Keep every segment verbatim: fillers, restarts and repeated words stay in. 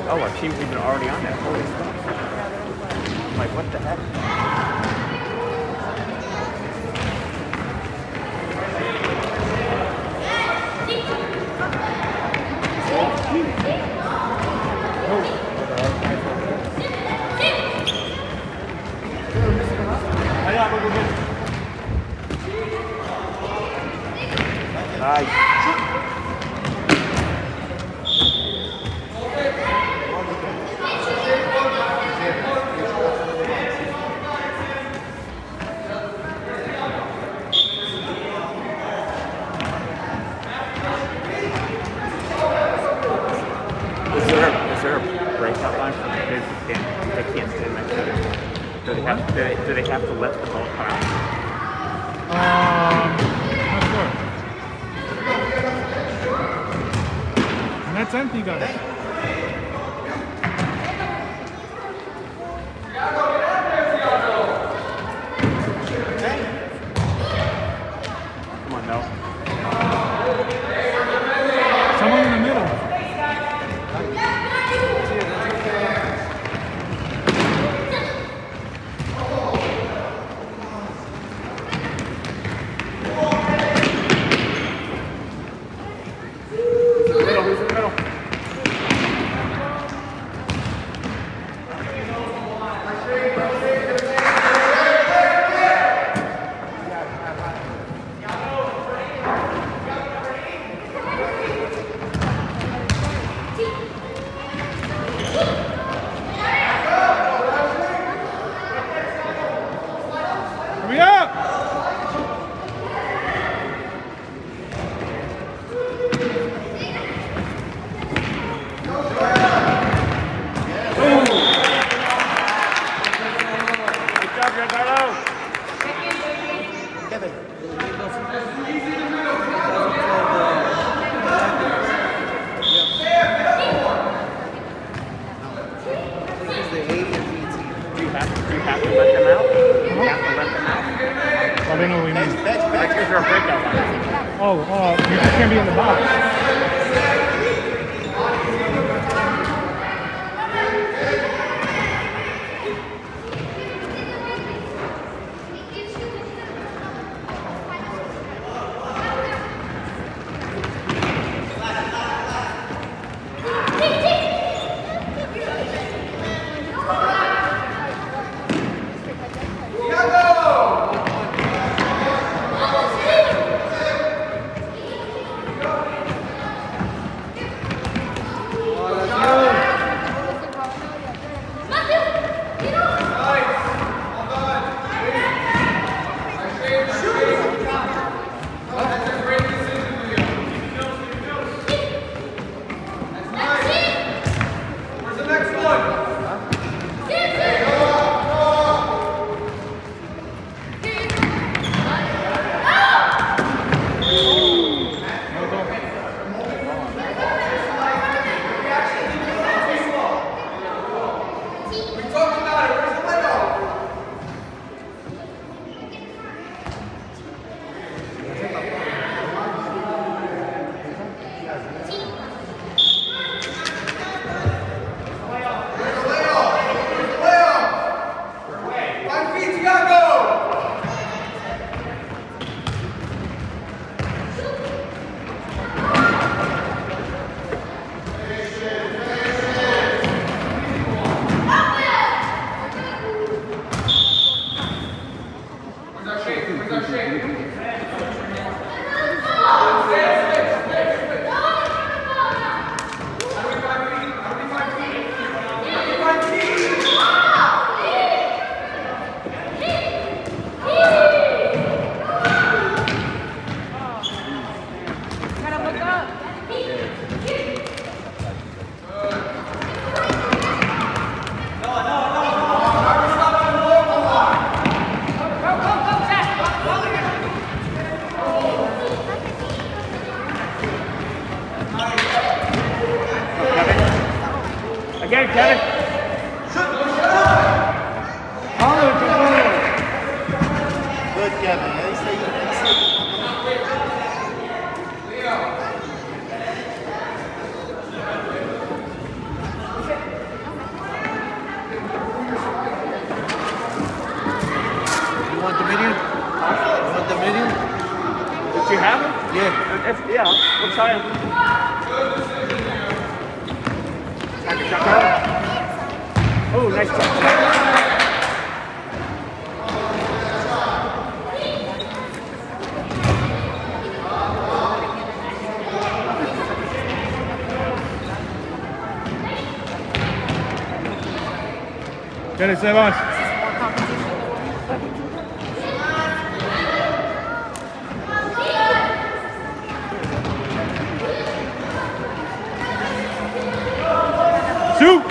Oh, our team's even already on that. Holy stuff. I'm like, what the heck? Nice. Is there, a, is there a breakout line for the kids who can't, they can't stand next to it? Do they have, do they, do they have to let the ball come out? Um, not sure. And that's empty, guys. Come on, no. Someone in the middle. Hurry up! Good job, Giancarlo. Kevin. Do you have, do you have to let them out? Do you have to let them out? I don't know what we Bench, mean. bench, Like, bench. is there a breakout line? Oh, uh, you just can't be in the box. Again, Kevin. Good, Kevin. Yeah, he's taking, he's taking. you have him? Yeah. If, yeah, we'll try him. Oh, nice touch. Get it, Sebas. Shoot!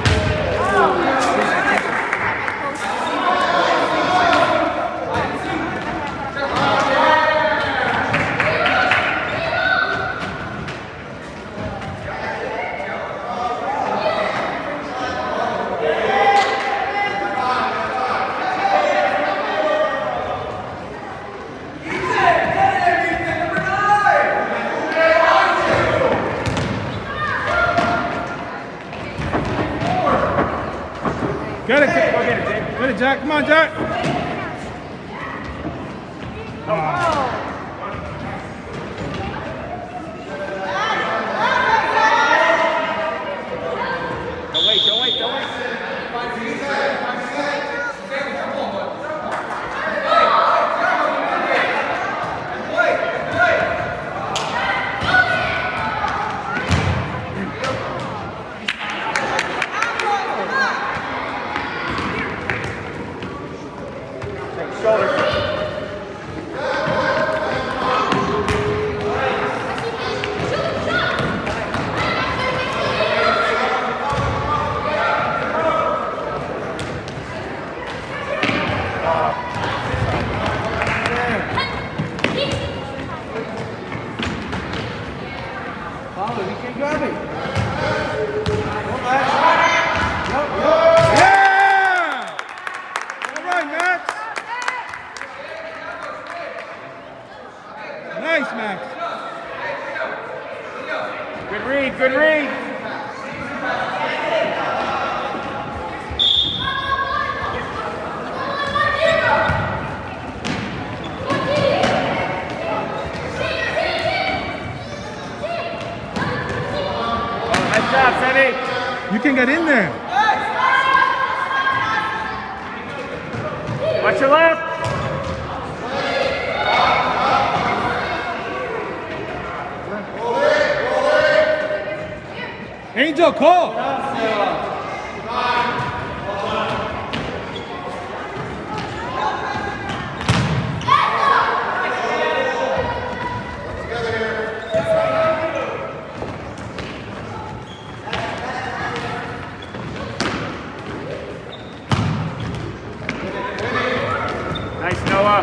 Get it, get, Go get it, Jake. get it, Jack. Come on, Jack. Don't wait, don't wait, don't wait. Shoulder. Follow, you can't grab it. Yeah! All right, Max. Nice, Max. Good read, good read. Nice job, Sammy. You can get in there. Watch your left. Angel, call. Nice, Noah.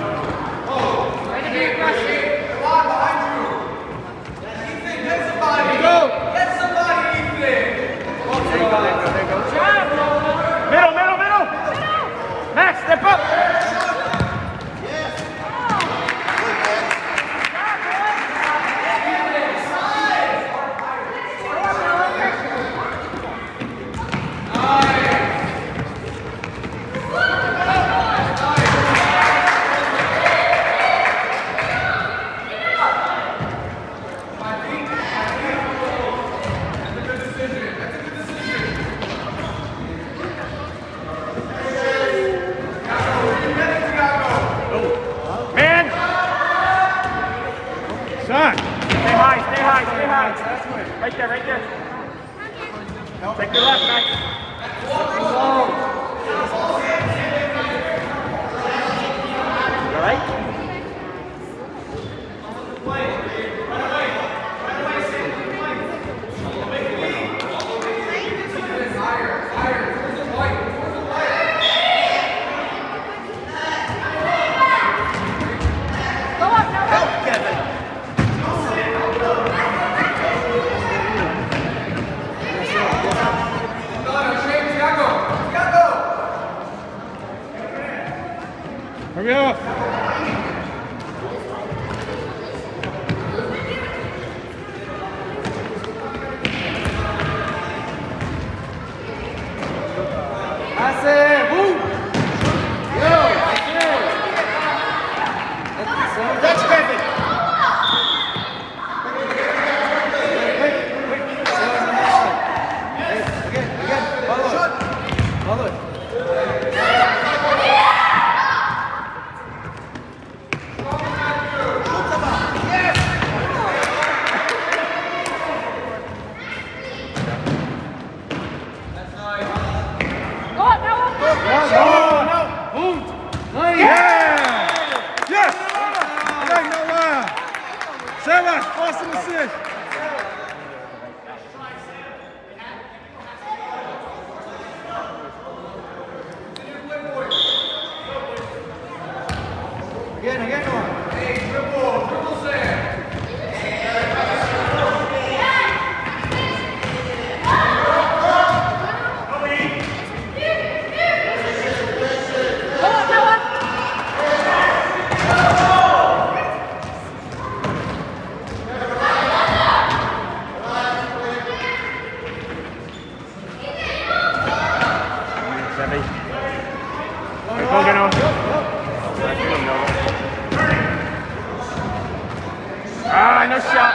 Go. Middle, middle, middle. Max, step up. Man, Shot. stay high, stay high, stay high. Right there, right there. Take your left, Max. You all right? Hurry up. Sebas, Boston assist. Again, again, come on. Ah, no shot.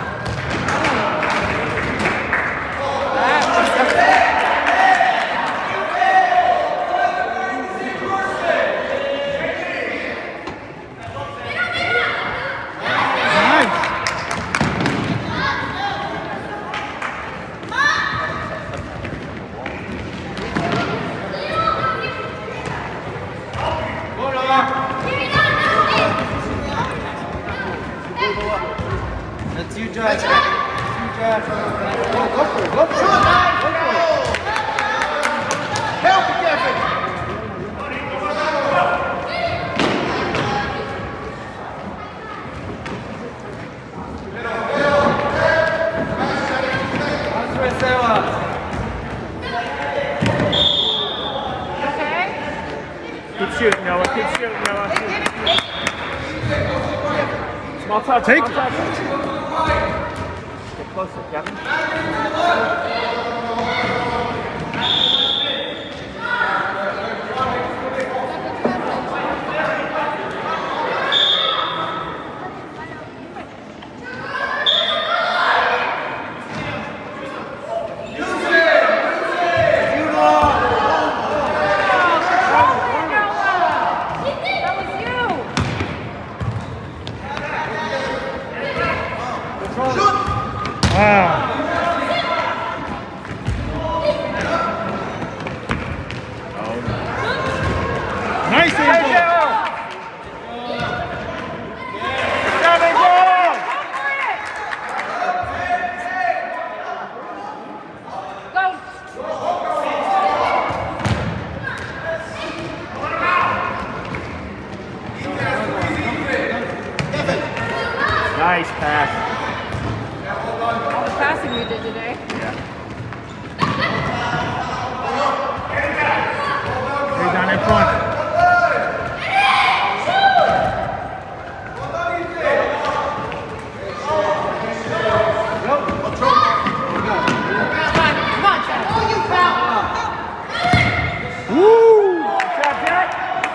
That's you, Josh. That's you, Josh. Go, go for it. Go for it. Go for it. Help, Kevin. Keep shooting, Noah. Keep shooting, Noah. Small touch. Take small it. touch. Get closer, Kevin. Wow. Nice ankle. Nice pass. Passing you did today. Hey, down in front. Woo! Good job, Jack.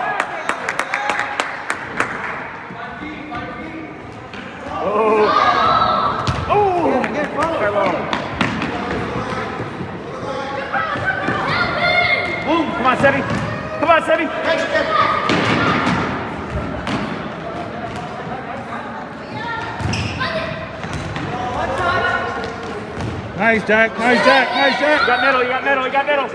Oh. Come on, Sevi. Come on, Sevi. Nice, Jack. Nice, Jack. Nice, Jack. You got middle. You got middle. You got middle.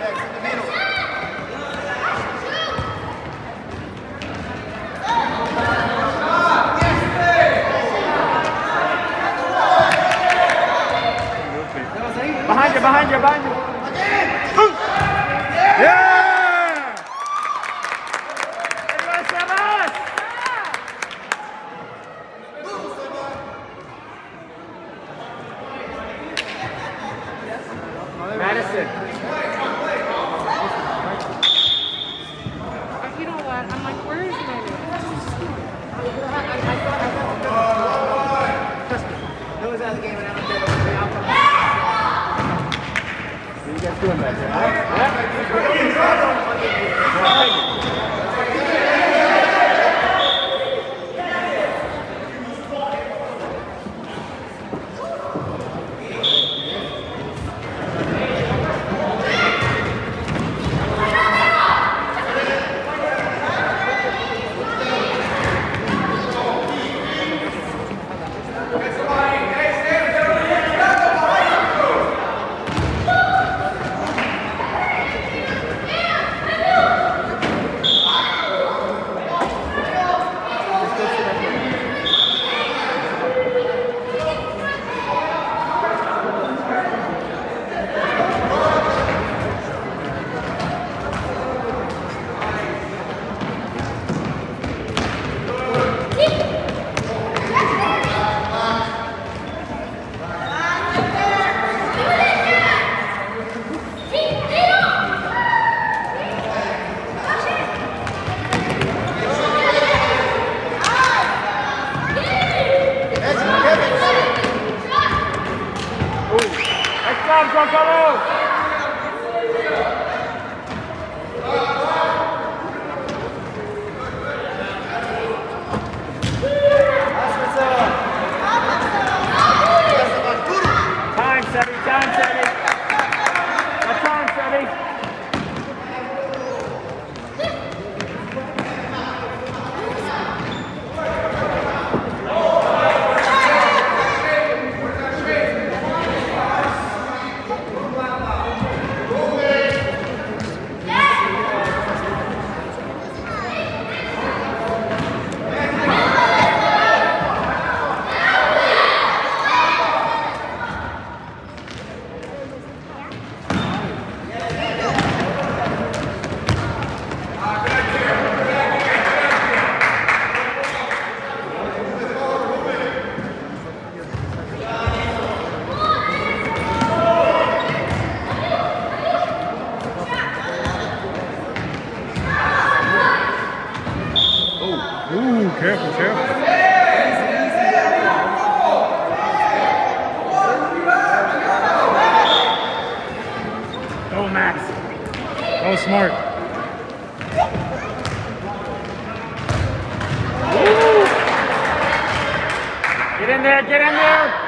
Behind you, behind you, behind you. Yeah! Everyone, Sebas! Madison. You know what? I'm like, where is Madison? That was out of the game and I don't get What are you guys doing back there? Huh? job, Giancarlo! Time, Seti, time, Seti. That's time, Seti. Ooh, careful, careful. Go, Max. That was smart. Get in there, get in there.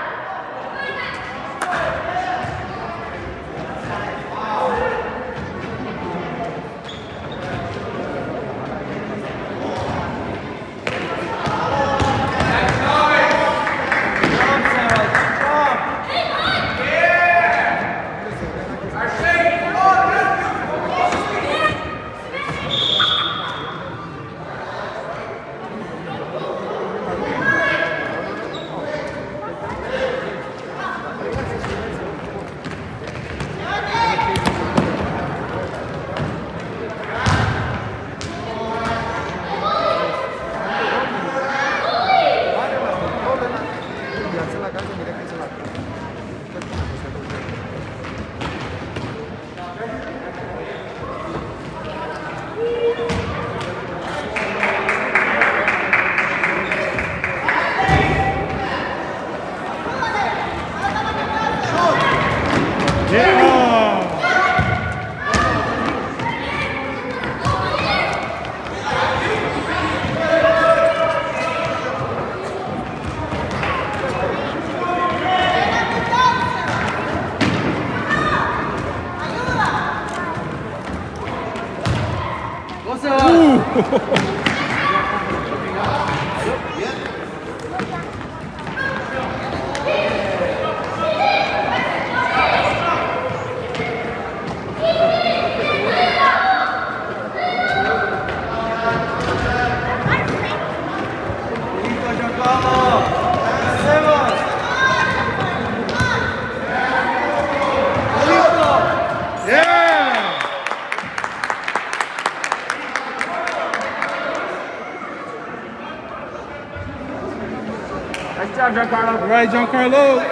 Nice job, Giancarlo. All right, Giancarlo.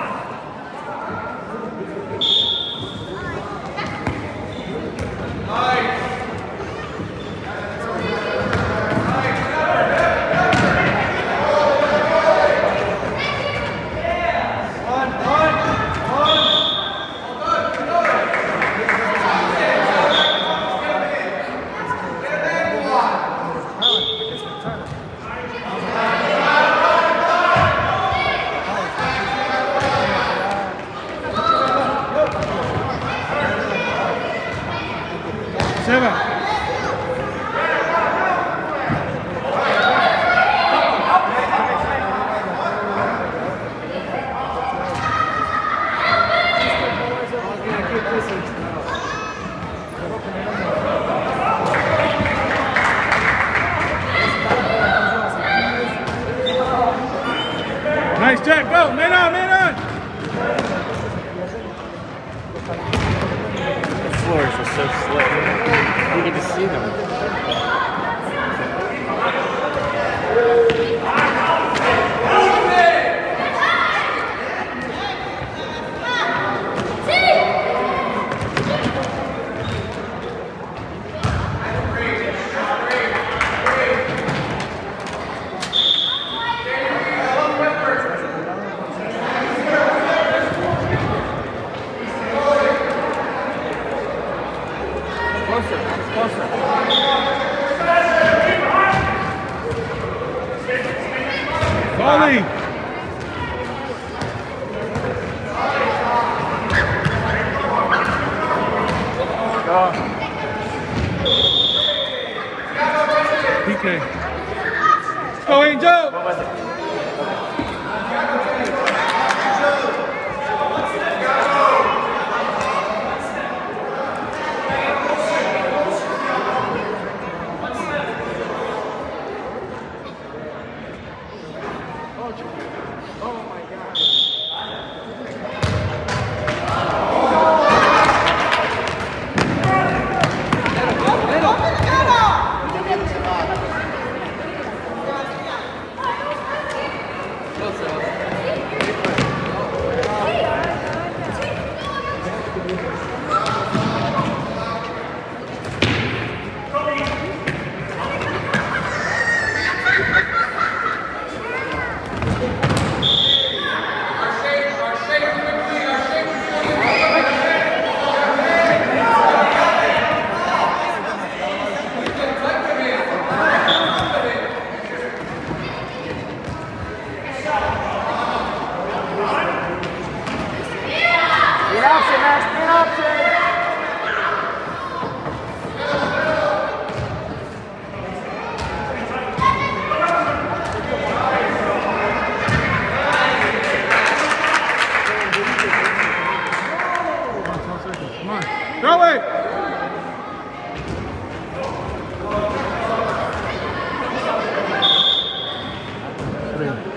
Seba. Nice, Jack. Go. Man on, man on. The floors are so slick. You get to see them. option, Max. Be an option. Come on. Throw it. Three.